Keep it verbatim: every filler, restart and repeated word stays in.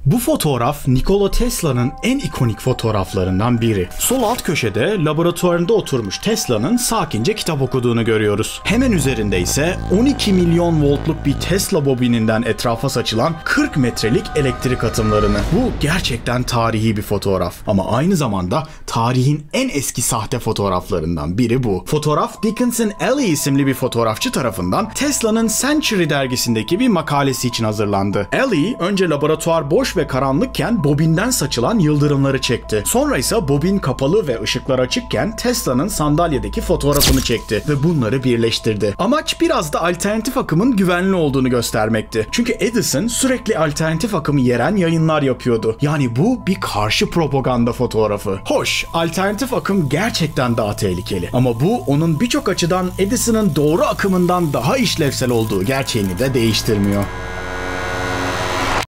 Bu fotoğraf Nikola Tesla'nın en ikonik fotoğraflarından biri. Sol alt köşede laboratuvarında oturmuş Tesla'nın sakince kitap okuduğunu görüyoruz. Hemen üzerinde ise on iki milyon voltluk bir Tesla bobininden etrafa saçılan kırk metrelik elektrik atımlarını. Bu gerçekten tarihi bir fotoğraf. Ama aynı zamanda tarihin en eski sahte fotoğraflarından biri bu. Fotoğraf Dickinson Alley isimli bir fotoğrafçı tarafından Tesla'nın Century dergisindeki bir makalesi için hazırlandı. Alley önce laboratuvar boş ve karanlıkken bobinden saçılan yıldırımları çekti. Sonra ise bobin kapalı ve ışıklar açıkken Tesla'nın sandalyedeki fotoğrafını çekti ve bunları birleştirdi. Amaç biraz da alternatif akımın güvenli olduğunu göstermekti. Çünkü Edison sürekli alternatif akımı yeren yayınlar yapıyordu. Yani bu bir karşı propaganda fotoğrafı. Hoş, alternatif akım gerçekten daha tehlikeli. Ama bu onun birçok açıdan Edison'ın doğru akımından daha işlevsel olduğu gerçeğini de değiştirmiyor.